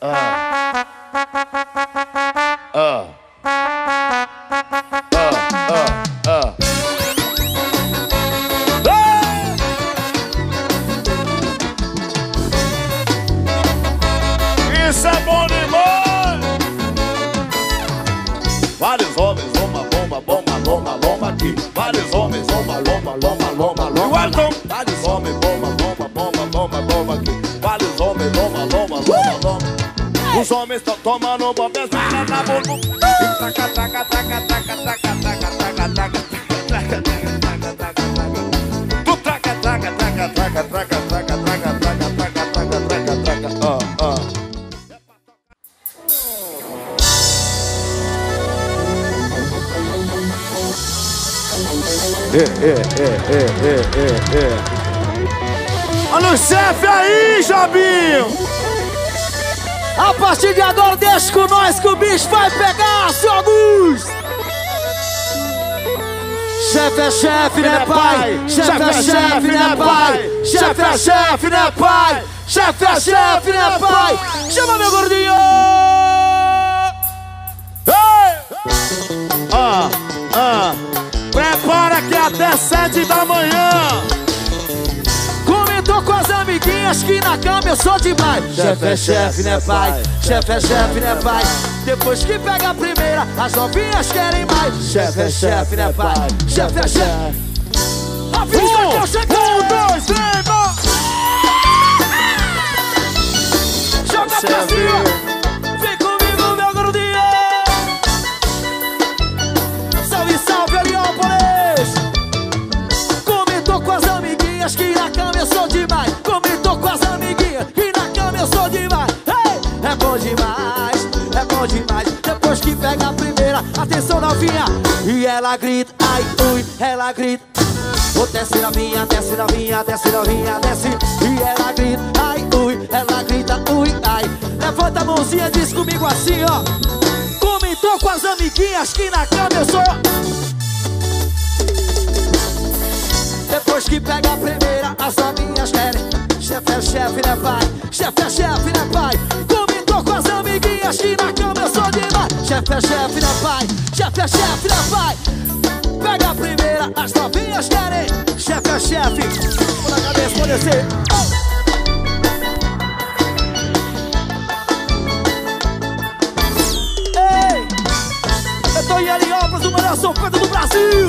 Isso é bom demais. Vários homens, loma, loma, loma, loma, loma aqui. Vários homens, loma, loma, loma, loma, loma. Vários homens, loma, loma, loma, loma, loma aqui. Vários homens, loma, loma, loma, loma. Os homens estão tomando bomba, as meninas na bumbum. Traca, traca, traca, traca, traca, traca, traca, traca, traca, traca. Tu traca, traca, traca, traca, traca, traca, traca, traca, traca, traca, traca, traca. Olha o chefe aí, Jobinho! A partir de agora deixa com nós que o bicho vai pegar, seu Augusto! Chefe é chefe, né pai? Chefe é chefe, né pai? Chefe é chefe, né pai? Chefe é chefe, né pai? Chama meu gordinho! Prepara que até 7 da manhã. Comentou com as amiguinhas que na cama eu sou demais. Chefe é chefe, né pai? Chefe é chefe, né pai? Depois que pega a primeira, as novinhas querem mais. Chefe é chefe, né pai? Chefe é chefe. Avisa que eu cheguei! 1, 2, 3, joga pra cima! Vem comigo, meu gordinho! Salve, salve, Heliópolis! Comentou com as amiguinhas que na cama eu sou demais. Comentou com as amiguinhas que na cama eu sou demais. Hey! É bom demais, é bom demais. Depois que pega a primeira, atenção novinha. E ela grita, ai, ui, ela grita. Oh, desce novinha, desce novinha, desce novinha, desce. E ela grita, ai, ui, ela grita, ui, ai. Levanta a mãozinha, diz comigo assim, ó. Comentou com as amiguinhas que na cama eu sou. Depois que pega a primeira, as novinhas querem. Chefe é chefe, né pai? Chefe é chefe, né pai? Comentou com as amiguinhas que na cama eu sou demais. Chefe é chefe, né pai? Chefe é chefe, né pai? Pega a primeira, as novinhas querem. Chefe é chefe. Vou na cabeça, vou descer. Ei! Eu tô em Heliópolis, o melhor sofrendo do Brasil.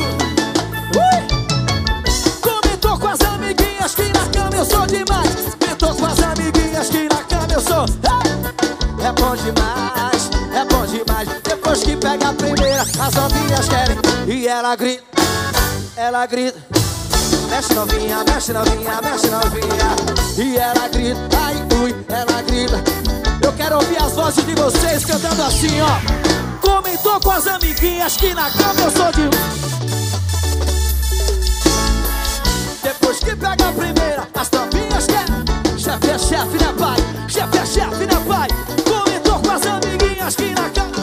Comentou com as amiguinhas que na cama eu sou demais. Comentou com as amiguinhas que na cama eu sou. É bom demais, é bom demais. Depois que pega a primeira, as novinhas querem. E ela grita, ela grita. Mexe novinha, mexe novinha, mexe novinha. E ela grita, ai, ui, ela grita. Eu quero ouvir as vozes de vocês cantando assim, ó. Comentou com as amiguinhas que na cama eu sou de... Depois que pega a primeira, as novinhas querem. Chefe é chefe, né pai? Chefe é chefe, né pai? Comentou com as amiguinhas que na cama...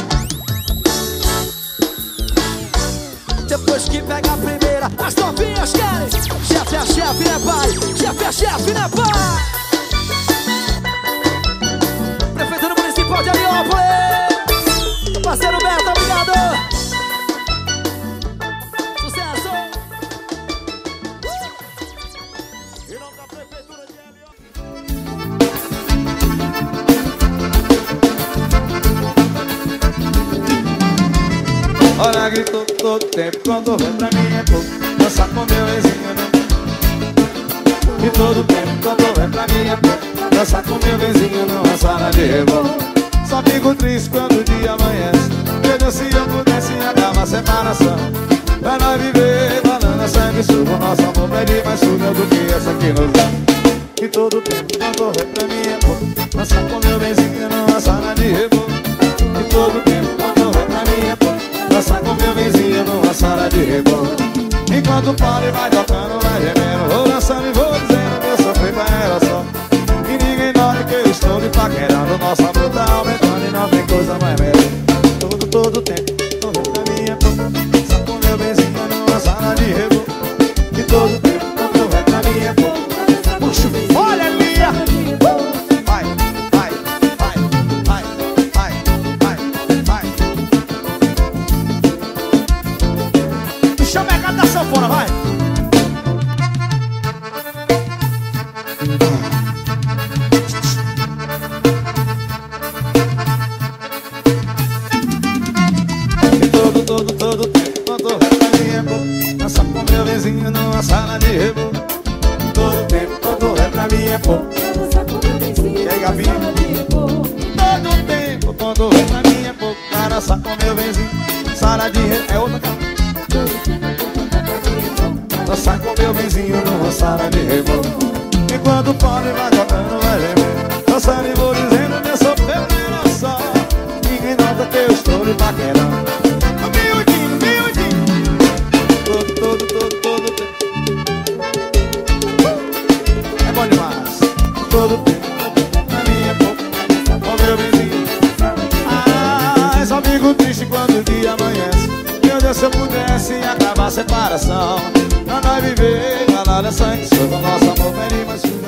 Depois que pega a primeira, as novinhas querem. Chefe é chefe, né pai? Chefe é chefe, né pai? Prefeitura Municipal de Heliópolis. Parceiro Beto, obrigado. Sucesso. Em nome da Prefeitura de Heliópolis. Olha, gritou todo tempo, quando vem pra mim é pouco. Dançar com meu vizinho não. E todo tempo, quando vem pra mim é pouco. Dançar com meu vizinho numa sala de rebolo. Só fico triste quando o dia amanhece. Vejo se eu pudesse acabar a separação. Pra nós viver, banana, sangue, suco. Nosso amor pede mais suga do que essa que nos dá. E todo tempo, quando vem pra mim é pouco. Dançar com meu vizinho numa sala de rebolo. E todo tempo, quando vem pra mim é pouco. Dançar com meu vizinho numa sala de rebolo. Enquanto o pau vai tocando, vai gemendo. Vou dançando e vou dizendo que eu sofri pra ela só. E ninguém nota que eu estou me paquerando. Nosso amor tá aumentando e não tem coisa mais velha. Todo tempo, não vem pra mim é pouco. Dançar com meu vizinho numa sala de rebolo. E todo tempo, não vem pra mim é pouco. Puxa, olha Lia. Vai, vai, vai. sanfona, vai! Todo tempo, quando vai pra minha boca, dança com meu vizinho numa sala de reboco. Todo tempo, quando vai pra minha boca, dança com meu vizinho numa sala de reboco. Todo tempo, quando vai pra minha boca, dança com meu vizinho, sala de reboco. É outra cara. Dança com meu vizinho numa sala de reboco. Enquanto o pole vai tocando, vai gemer, dançando e vou dizendo que eu sou pelo só. Ninguém nota que eu estou lhe paquerando. Todo tempo. É bom demais. Todo tempo, na minha boca, com meu vizinho. Ah, só fico triste quando o dia amanhece. Meu Deus, se eu pudesse acabar a separação, pra nós viver, galera, sangue, sou do nosso amor, bem mais.